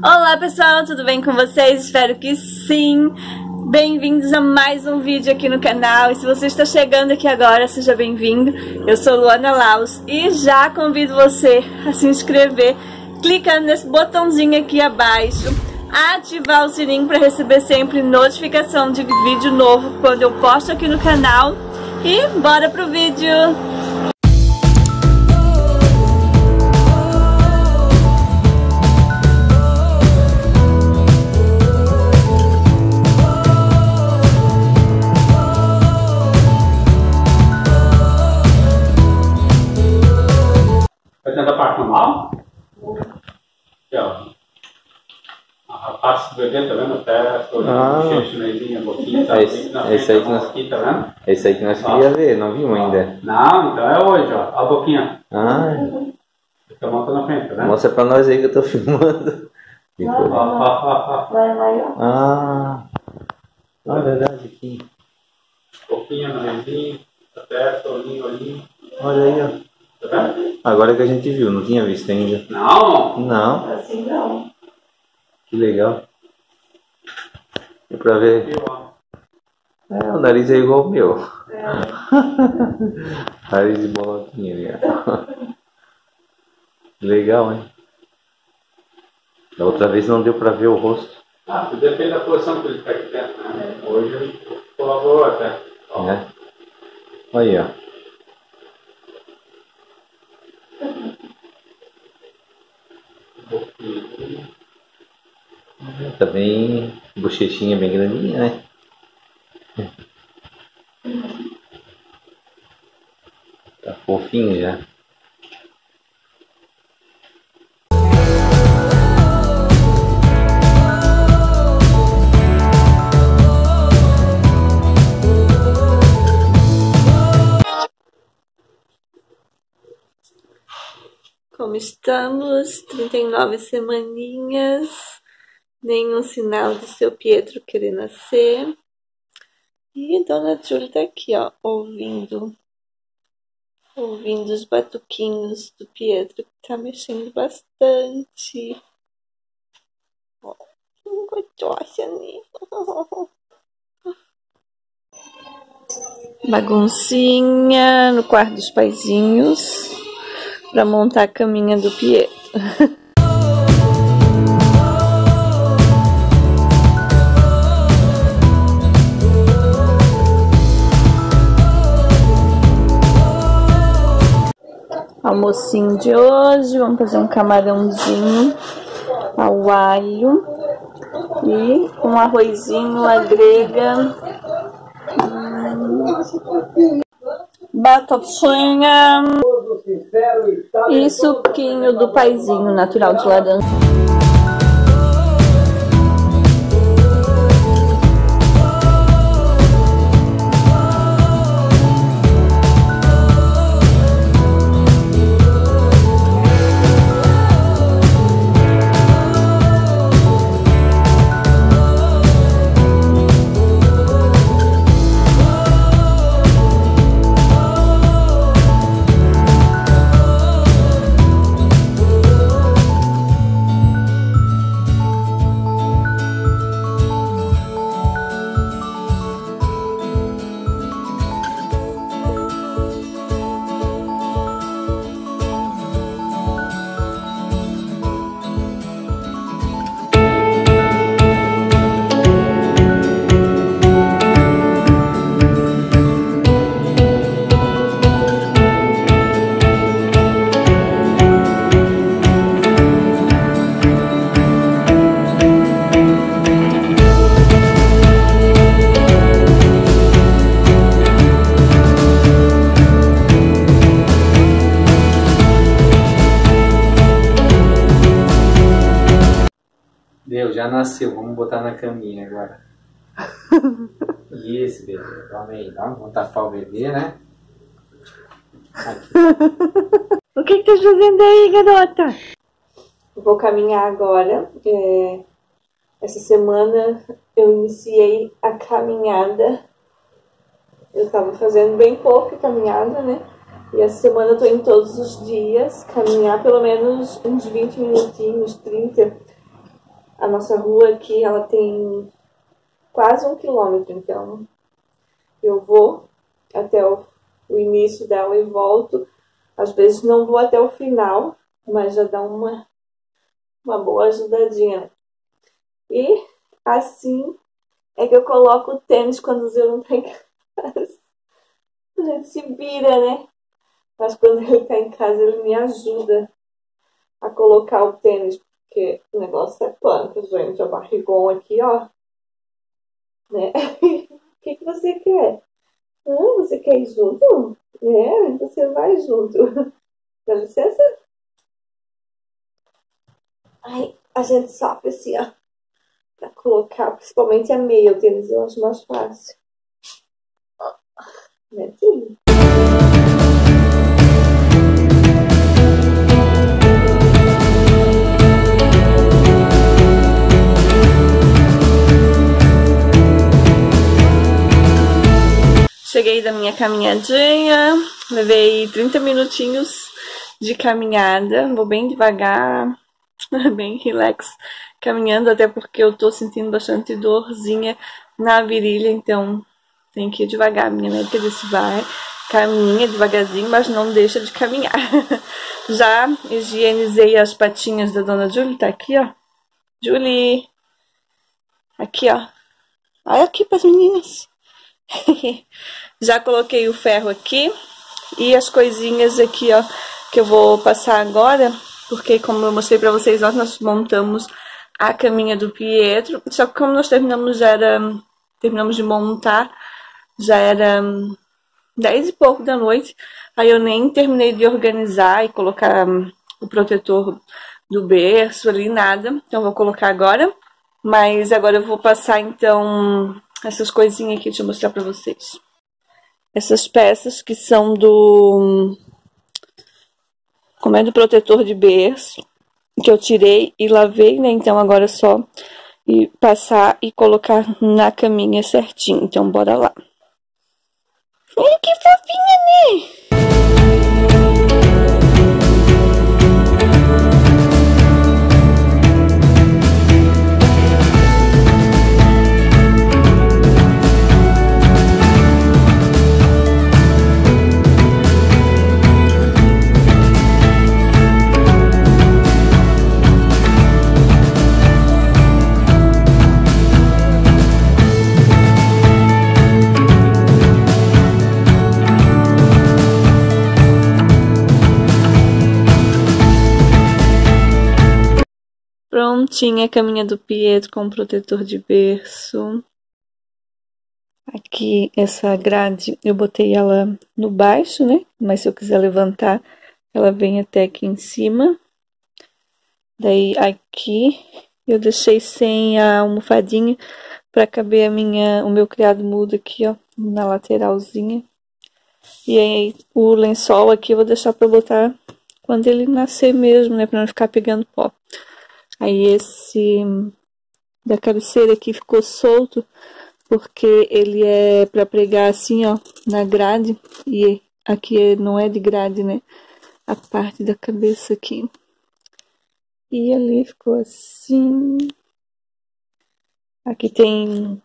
Olá pessoal, tudo bem com vocês? Espero que sim! Bem-vindos a mais um vídeo aqui no canal. E se você está chegando aqui agora, seja bem-vindo. Eu sou Luana Laus e já convido você a se inscrever clicando nesse botãozinho aqui abaixo, ativar o sininho para receber sempre notificação de vídeo novo quando eu posto aqui no canal. E bora pro vídeo! Vai tentar parte normal? Aqui, ó. A parte do bebê, tá vendo? Até o chinesinho, a boquinha, tá? Esse aí que nós queria ver, não vimos ainda. Não, então é hoje, ó. A boquinha. Fica a mão na frente, tá vendo? Mostra pra nós aí que eu tô filmando. É verdade aqui. Boquinha, narizinho, até olhinho, olhinho. Olha aí, ó. Tá vendo? Agora que a gente viu, não tinha visto ainda. Não. Não. Assim não. Que legal. Deu pra ver. Aqui, ó. O nariz é igual o meu. Nariz de bolotinha ali, ó. Legal, hein? Da outra vez não deu pra ver o rosto. Depende da posição que ele fica aqui dentro, né? Hoje ele colaborou até. Ó. É. Olha aí, ó. Tá bem, bochechinha bem grandinha, né? Tá fofinho já. Como estamos? 39 semaninhas. Nenhum sinal de seu Pietro querer nascer. E Dona Júlia tá aqui, ó, ouvindo os batuquinhos do Pietro, que tá mexendo bastante. Ó, que gostosa, né? Baguncinha no quarto dos paizinhos pra montar a caminha do Pietro. Almocinho de hoje, vamos fazer um camarãozinho ao alho e um arrozinho à grega, batatinha e suquinho do paizinho natural de laranja. Já nasceu, vamos botar na caminha agora. Isso, bebê. Toma aí, vamos tapar o bebê, né? Aqui. O que tá fazendo aí, garota? Vou caminhar agora. Essa semana eu iniciei a caminhada. Eu tava fazendo bem pouca caminhada, né? E essa semana eu tô indo todos os dias caminhar pelo menos uns 20 minutinhos, 30. A nossa rua aqui, ela tem quase 1 quilômetro, então eu vou até o início dela e volto. Às vezes não vou até o final, mas já dá uma boa ajudadinha. E assim é que eu coloco o tênis quando o Zé não tá em casa. A gente se vira, né? Mas quando ele tá em casa, ele me ajuda a colocar o tênis, porque o negócio é panca, gente. A barrigão aqui, ó. Né? O que você quer? Ah, você quer ir junto? É, você vai junto. Dá licença? Ai, a gente sofre assim, ó. Pra colocar, principalmente a meia, o tênis eu acho mais fácil. Né, filho? Cheguei da minha caminhadinha, levei 30 minutinhos de caminhada, vou bem devagar, bem relax, caminhando, até porque eu tô sentindo bastante dorzinha na virilha, então tem que ir devagar. Minha médica disse, vai, caminha devagarzinho, mas não deixa de caminhar. Já higienizei as patinhas da dona Julie, tá aqui, ó. Julie, aqui, ó. Olha aqui pras meninas. Já coloquei o ferro aqui e as coisinhas aqui, ó, que eu vou passar agora, porque como eu mostrei pra vocês, nós montamos a caminha do Pietro, só que como nós terminamos de montar, já era 10 e pouco da noite, aí eu nem terminei de organizar e colocar o protetor do berço ali, nada, então eu vou colocar agora, mas agora eu vou passar então essas coisinhas aqui, deixa eu mostrar pra vocês. Essas peças que são do protetor de berço, que eu tirei e lavei, né? Então agora é só ir passar e colocar na caminha certinho. Então bora lá. Olha que fofinha, né? Prontinha a caminha do Pietro com protetor de berço. Aqui essa grade eu botei ela no baixo, né? Mas se eu quiser levantar, ela vem até aqui em cima. Daí aqui eu deixei sem a almofadinha para caber o meu criado mudo aqui, ó, na lateralzinha. E aí o lençol aqui eu vou deixar para botar quando ele nascer mesmo, né? Para não ficar pegando pó. Aí esse da cabeceira aqui ficou solto, porque ele é para pregar assim, ó, na grade. E aqui não é de grade, né? A parte da cabeça aqui. E ali ficou assim. Aqui tem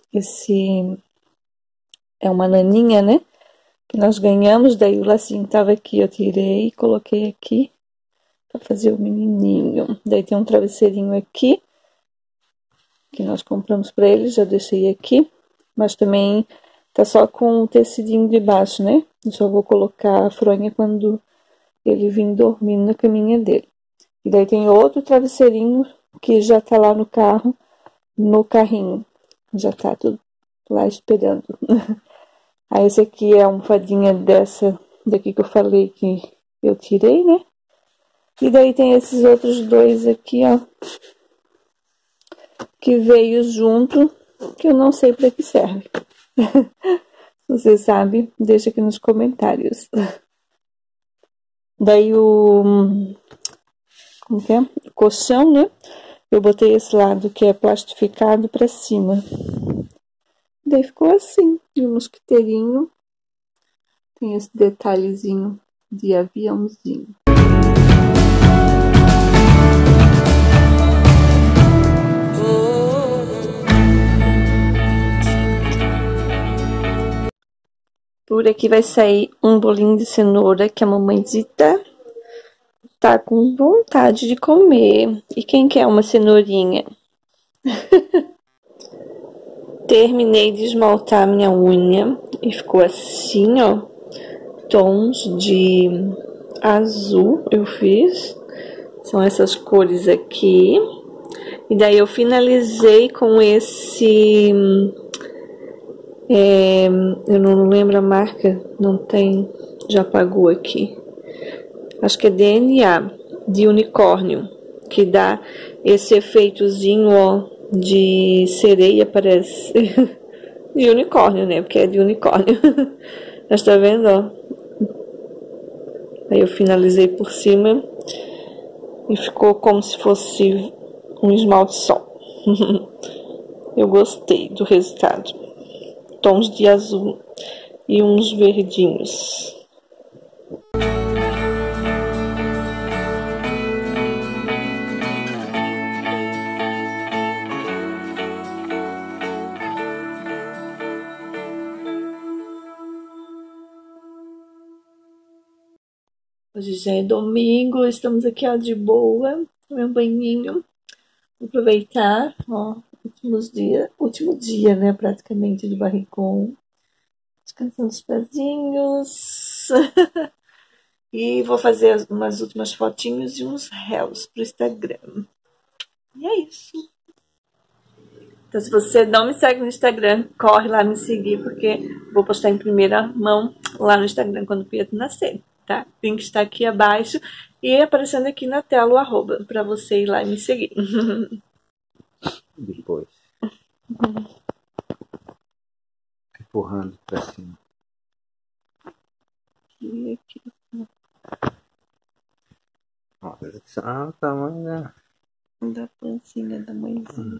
é uma naninha, né? Que nós ganhamos, daí o lacinho tava aqui, eu tirei e coloquei aqui. Pra fazer o menininho. Daí tem um travesseirinho aqui, que nós compramos pra ele, já deixei aqui. Mas também tá só com o tecidinho de baixo, né? Eu só vou colocar a fronha quando ele vir dormindo na caminha dele. E daí tem outro travesseirinho que já tá lá no carro, no carrinho. Já tá tudo lá esperando. Aí esse aqui é a almofadinha daqui que eu falei que eu tirei, né? E daí tem esses outros dois aqui, ó, que veio junto, que eu não sei para que serve. Se você sabe, deixa aqui nos comentários. Daí como que é? O colchão, né? Eu botei esse lado que é plastificado para cima. Daí ficou assim, e o mosquiteirinho tem esse detalhezinho de aviãozinho. Por aqui vai sair um bolinho de cenoura que a mamãezita tá com vontade de comer. E quem quer uma cenourinha? Terminei de esmaltar minha unha e ficou assim, ó. Tons de azul eu fiz. São essas cores aqui. E daí eu finalizei com esse... eu não lembro a marca, não tem, já apagou aqui. Acho que é DNA, de unicórnio, que dá esse efeitozinho, ó, de sereia, parece. De unicórnio, né? Porque é de unicórnio. Mas tá vendo, ó? Aí eu finalizei por cima e ficou como se fosse um esmalte só. Eu gostei do resultado. Tons de azul e uns verdinhos. Hoje já é domingo, estamos aqui, ó, de boa, meu banhinho. Vou aproveitar, ó, último dia, né, praticamente, de barricão. Descansando os pezinhos. E vou fazer umas últimas fotinhos e uns reels pro Instagram. E é isso. Então, se você não me segue no Instagram, corre lá me seguir, porque vou postar em primeira mão lá no Instagram quando o Pietro nascer, tá? O link está aqui abaixo e aparecendo aqui na tela o arroba, pra você ir lá e me seguir. Depois. Empurrando pra cima. E aqui. Olha o tamanho Da pancinha da mãezinha.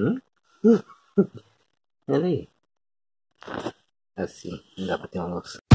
Olha aí. Assim, não dá pra ter uma noção.